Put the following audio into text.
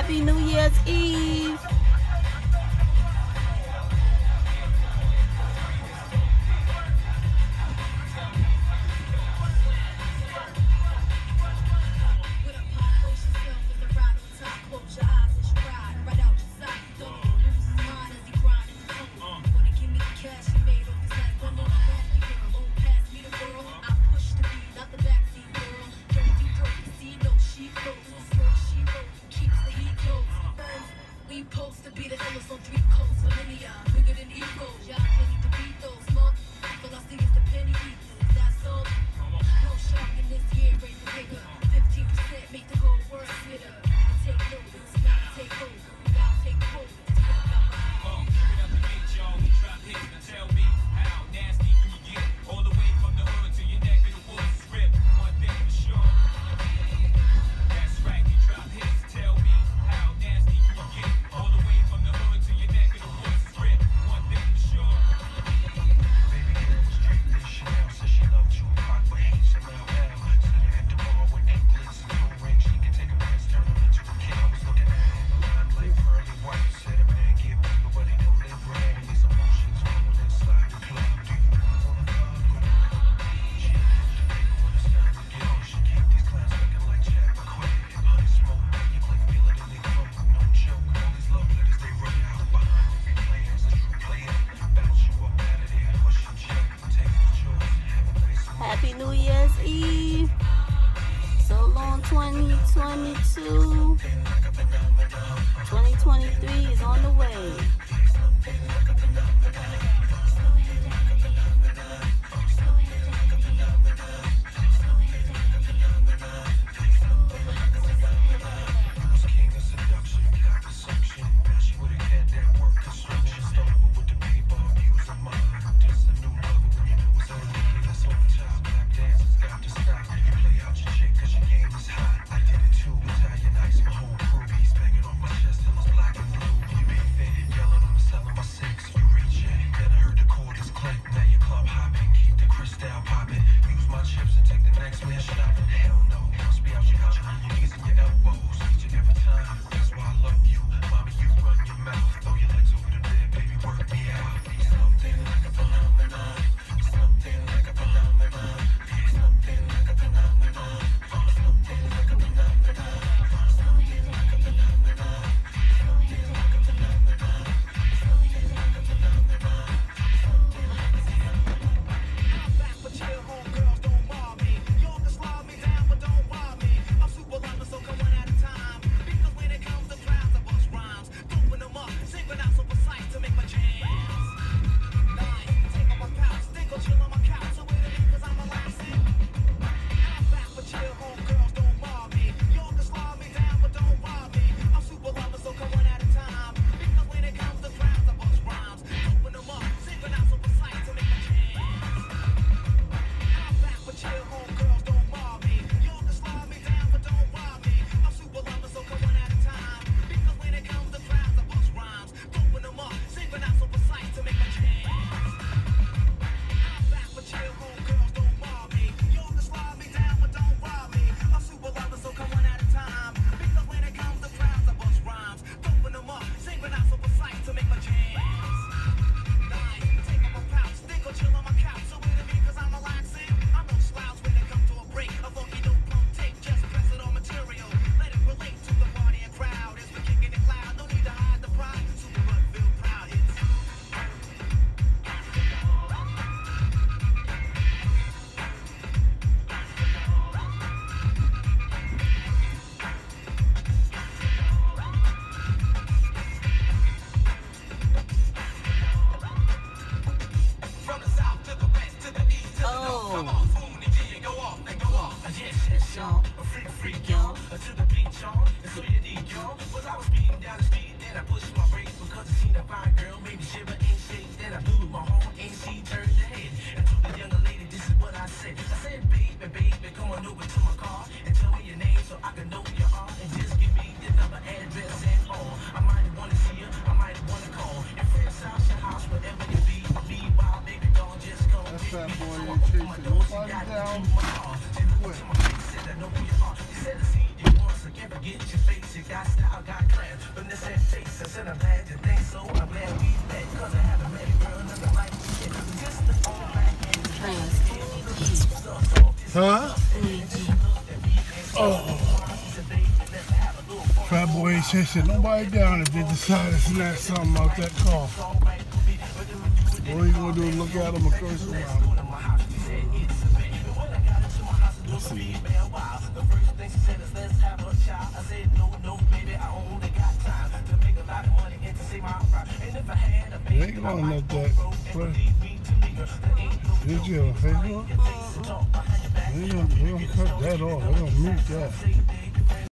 Happy New Year's Eve. Happy New Year's Eve. So long 2022. 2023 is on the way. Get your face, you got style, got class. Huh? Oh. Fat boy ain't chasing nobody down if they decide to snatch something out that car. All you gonna do is look at him and curse around. Let's see. They ain't gonna let that play. Did you have a Facebook? They gonna cut that off. They gonna mute that.